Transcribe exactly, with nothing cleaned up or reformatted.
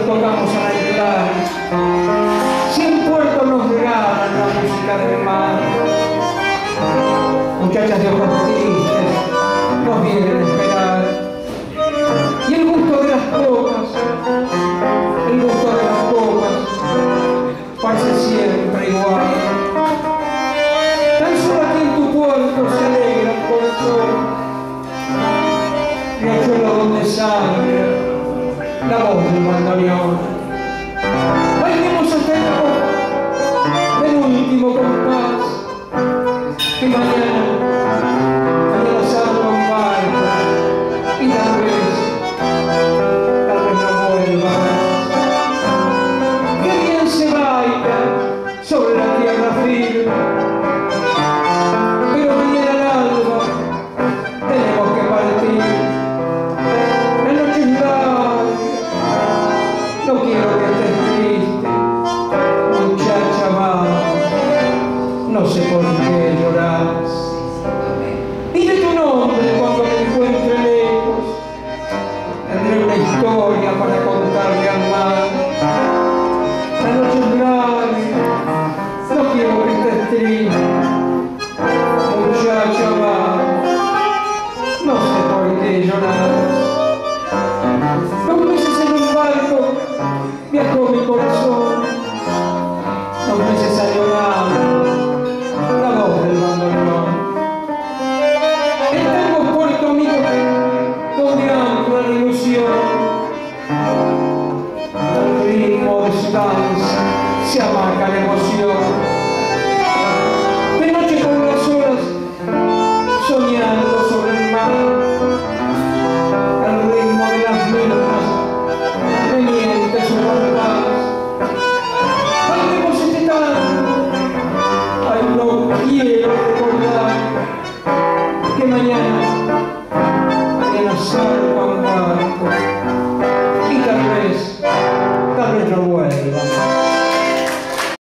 tocamos a anclar. Si en puerto nos regalan la música del mar, muchachas de ojos tristes nos vienen a esperar. Y el gusto de las copas, el gusto de las copas, parece siempre igual. Tan solo aquí en tu puerto se alegra el corazón, riachuelo donde sangre la voz del bandoneón. Bailemos hasta el toque del último compás, que mañana, mañana salga un barco y tal vez, tal vez no vuelva más. Que bien se baila sobre la tierra firme, pero mañana al alba tenemos que partir. La noche es larga, no quiero que estés triste, muchacha amada, no sé por qué lloras. Dime tu nombre cuando me encuentre lejos, tendré una historia para contarle al mar. La noche es larga, no quiero que estés triste, muchacha amada, no sé por qué lloras. Dos meses en un barco viajó mi corazón, dos meses a llorar la voz del bandoneón. El tango es puerto amigo donde ancla la ilusión, al ritmo de su danza se amarga la emoción. De noche con las olas soñando sobre el mar, al ritmo de las mismas me miente su compás. Bailemos este tango, ay no quiero recordar que mañana, mañana salgo a andar.